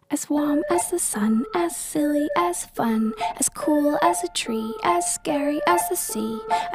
As warm as the sun, as silly as fun, as cool as a tree, as scary as the sea.